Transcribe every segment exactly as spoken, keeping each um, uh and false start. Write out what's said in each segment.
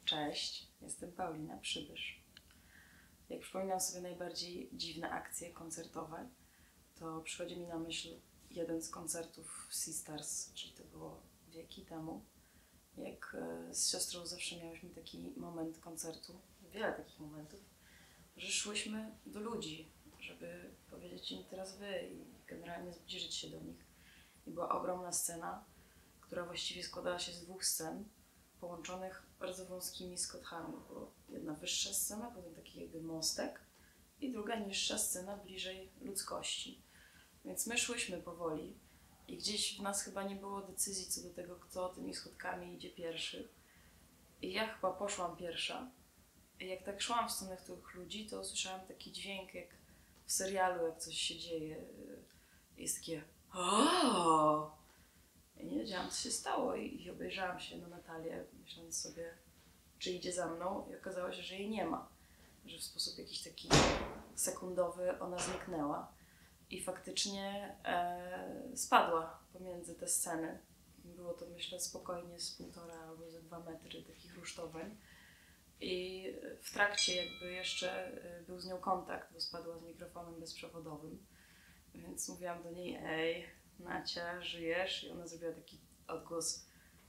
Cześć, jestem Paulina Przybysz. Jak przypominam sobie najbardziej dziwne akcje koncertowe, to przychodzi mi na myśl jeden z koncertów Sisters, czyli to było wieki temu, jak z siostrą zawsze miałyśmy taki moment koncertu, wiele takich momentów, że szłyśmy do ludzi, żeby powiedzieć im teraz wy i generalnie zbliżyć się do nich. I była ogromna scena, która właściwie składała się z dwóch scen, połączonych bardzo wąskimi skotkami. Była jedna wyższa scena, potem taki jakby mostek i druga niższa scena bliżej ludzkości. Więc my szłyśmy powoli i gdzieś w nas chyba nie było decyzji co do tego, kto tymi schodkami idzie pierwszy. I ja chyba poszłam pierwsza. I jak tak szłam w stronę tych ludzi, to usłyszałam taki dźwięk jak w serialu, jak coś się dzieje. Jest takie "Aaaa!" I nie wiedziałam, co się stało i, i obejrzałam się na Natalię, myśląc sobie, czy idzie za mną, i okazało się, że jej nie ma. Że w sposób jakiś taki sekundowy ona zniknęła i faktycznie e, spadła pomiędzy te sceny. Było to, myślę, spokojnie z półtora albo ze dwa metry takich rusztowań. I w trakcie jakby jeszcze był z nią kontakt, bo spadła z mikrofonem bezprzewodowym. Więc mówiłam do niej: ej, Nacia, żyjesz? I ona zrobiła taki odgłos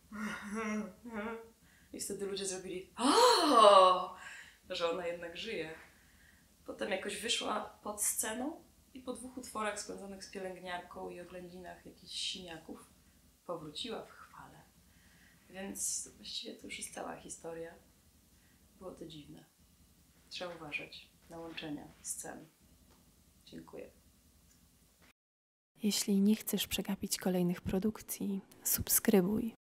i wtedy ludzie zrobili o, że ona jednak żyje. Potem jakoś wyszła pod sceną i po dwóch utworach spędzonych z pielęgniarką i oględzinach jakichś siniaków powróciła w chwale. Więc właściwie to już jest cała historia. Było to dziwne. Trzeba uważać na łączenia scen. Dziękuję. Jeśli nie chcesz przegapić kolejnych produkcji, subskrybuj.